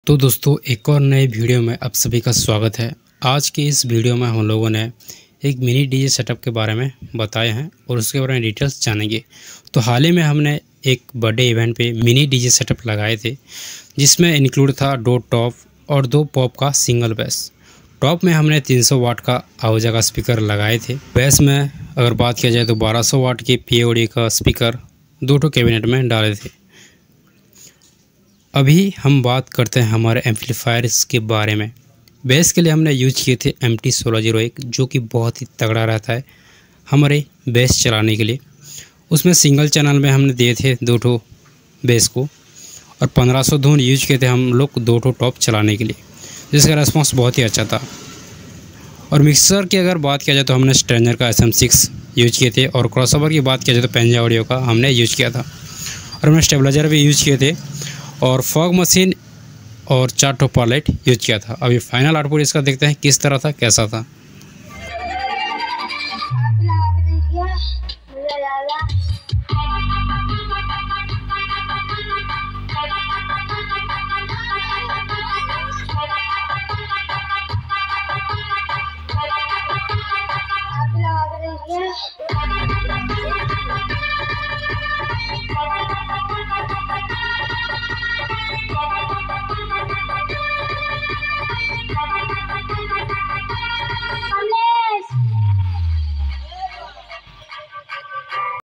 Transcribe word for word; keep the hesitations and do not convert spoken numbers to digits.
तो दोस्तों एक और नए वीडियो में आप सभी का स्वागत है। आज की इस वीडियो में हम लोगों ने एक मिनी डीजे सेटअप के बारे में बताया है और उसके बारे में डिटेल्स जानेंगे। तो हाल ही में हमने एक बर्थडे इवेंट पे मिनी डीजे सेटअप लगाए थे, जिसमें इंक्लूड था दो टॉप और दो पॉप का सिंगल बेस। टॉप में हमने तीन सौ वाट का आवाज़ा का स्पीकर लगाए थे। बेस में अगर बात किया जाए तो बारह सौ वाट के पी ओ डी का स्पीकर दो ठो कैबिनेट में डाले थे। अभी हम बात करते हैं हमारे एम्पलीफायर्स के बारे में। बेस के लिए हमने यूज किए थे एम टी सोलह जीरो एक, जो कि बहुत ही तगड़ा रहता है हमारे बेस चलाने के लिए। उसमें सिंगल चैनल में हमने दिए थे दो ठो बेस को और पंद्रह सौ धुन यूज किए थे हम लोग दो ठो टॉप चलाने के लिए, जिसका रेस्पॉन्स बहुत ही अच्छा था। और मिक्सर की अगर बात किया जाए तो हमने स्ट्रेंजर का एस एम सिक्स यूज किए थे और क्रॉसओवर की बात किया जाए तो पेंजा ऑडियो का हमने यूज किया था और हमने स्टेबलाइजर भी यूज किए थे और फॉग मशीन और चार ठो पावर यूज किया था। अभी फाइनल आउटपुट इसका देखते हैं किस तरह था, कैसा था।